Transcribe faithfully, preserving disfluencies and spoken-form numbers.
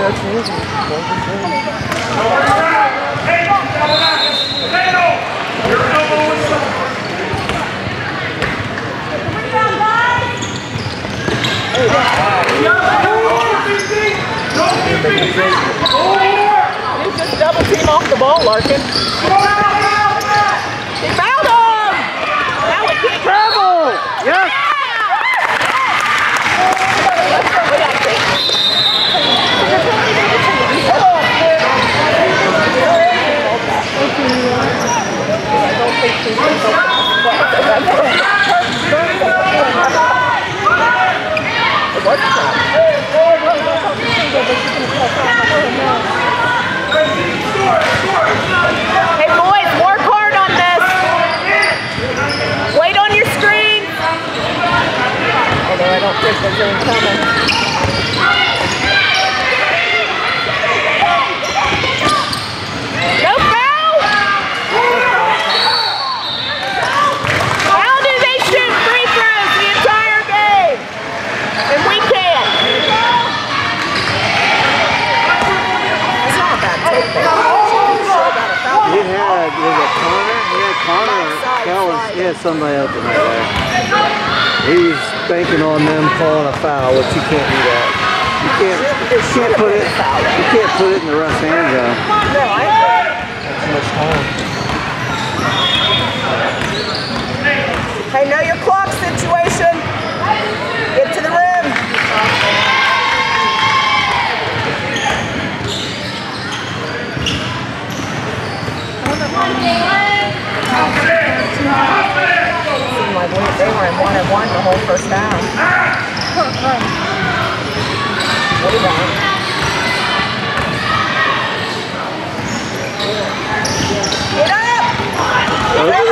You just double team off the ball, Larkin. He fouled him! Now we keep travel! Yes! Hey boys, work hard on this. Wait on your screen. Although I don't think there's any coming. No foul! How do they shoot free throws the entire game? And we can't. It's not a bad take there. He had, was it Connor? He had Connor, Kellis, he had somebody else in there. He's banking on them calling a foul, which you can't do that. You can't, you can't put it, you can't put it in the ref's hand zone. No, I agree. That's too much time. Hey, know your clock situation. Get to the rim. Seemed like we, they were in one and one the whole first half. What do you want? Get up! Get up!